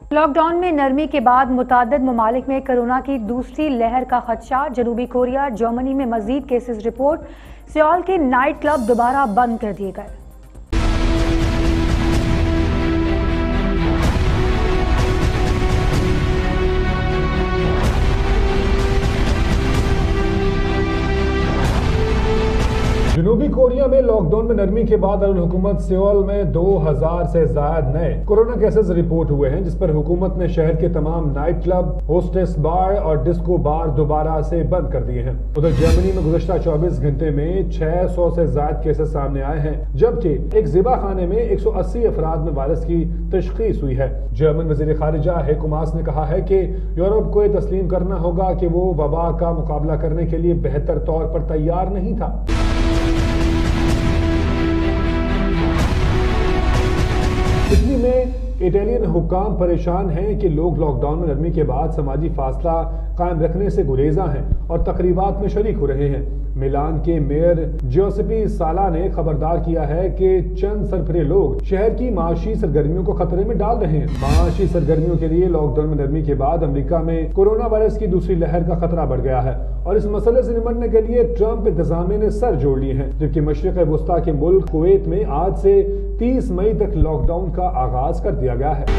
Lockdown में नरमी के बाद मुताद्दिद ममालिक में कोरोना की दूसरी लहर का खदशा। जनूबी कोरिया, जर्मनी में मजीद केसेस रिपोर्ट। सियोल के नाइट क्लब दोबारा बंद कर दिए गए। जनूबी कोरिया में लॉकडाउन में नरमी के बाद हुकूमत सियोल में 2000 से ज्यादा नए कोरोना केसेस रिपोर्ट हुए हैं, जिस पर हुकूमत ने शहर के तमाम नाइट क्लब, होस्टेस बार और डिस्को बार दोबारा से बंद कर दिए हैं। उधर जर्मनी में गुज़श्ता 24 घंटे में 600 से ज्यादा केसेस सामने आए हैं, जबकि एक ज़िबा खाने में 180 अफराद में वायरस की तशखीस हुई है। जर्मन वज़ीर खारिजा हेको मास ने कहा है कि यूरोप को यह तस्लीम करना होगा कि वो वबा का मुकाबला करने के लिए बेहतर तौर पर तैयार नहीं था। इटली में इटालियन हुक्काम परेशान हैं कि लोग लॉकडाउन में नरमी के बाद समाजी फासला कायम रखने से गुरेजा हैं और तकरीबात में शरीक हो रहे हैं। मिलान के मेयर जियोसेपी साला ने खबरदार किया है कि चंद सरफरे लोग शहर की माशी सरगर्मियों को खतरे में डाल रहे हैं। माशी सरगर्मियों के लिए लॉकडाउन में नरमी के बाद अमेरिका में कोरोना वायरस की दूसरी लहर का खतरा बढ़ गया है और इस मसले से निपटने के लिए ट्रंप इंतजामिया ने सर जोड़ लिए हैं, जबकि मशरिक वुस्ता के मुल्क कुवैत में आज से 30 मई तक लॉकडाउन का आगाज कर दिया गया है।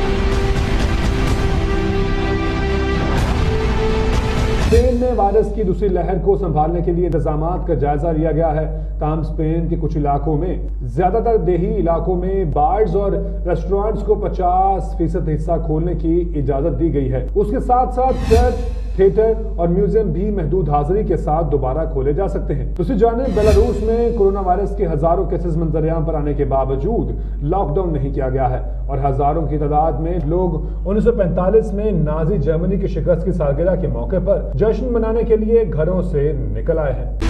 स्पेन में वायरस की दूसरी लहर को संभालने के लिए इंतजामात का जायजा लिया गया है। ताहम स्पेन के कुछ इलाकों में, ज्यादातर देही इलाकों में बार्स और रेस्टोरेंट्स को 50% हिस्सा खोलने की इजाजत दी गई है। उसके साथ साथ चर्च, थिएटर और म्यूजियम भी महदूद हाजिरी के साथ दोबारा खोले जा सकते हैं। दूसरी जानिब बेलारूस में कोरोना वायरस के हजारों केसेस मंजरेआम पर आने के बावजूद लॉकडाउन नहीं किया गया है और हजारों की तादाद में लोग 1945 में नाजी जर्मनी की शिकस्त की सालगिरह के मौके पर जश्न मनाने के लिए घरों से निकल आए हैं।